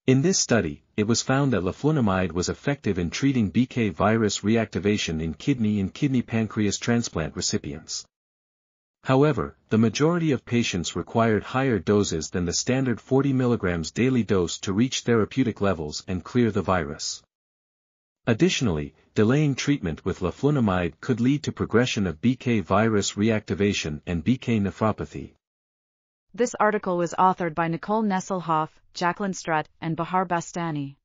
In this study, it was found that leflunomide was effective in treating BK virus reactivation in kidney pancreas transplant recipients. However, the majority of patients required higher doses than the standard 40 mg daily dose to reach therapeutic levels and clear the virus. Additionally, delaying treatment with leflunomide could lead to progression of BK virus reactivation and BK nephropathy. This article was authored by Nicole, Nesselhauf, Jaclyn, Strutt, and Bahar Bastani.